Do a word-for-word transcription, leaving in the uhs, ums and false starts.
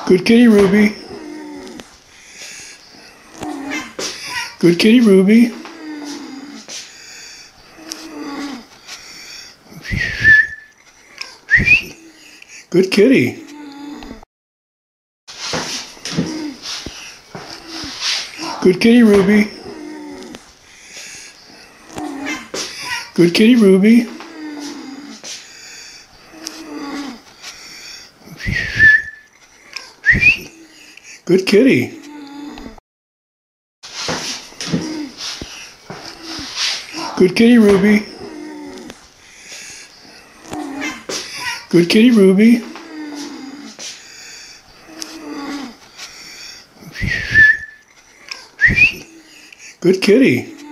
Good kitty, Ruby. Good kitty, Ruby. Good kitty. Good kitty, Ruby. Good kitty, Ruby. Good kitty. Good kitty, Ruby. Good kitty, Ruby. Good kitty.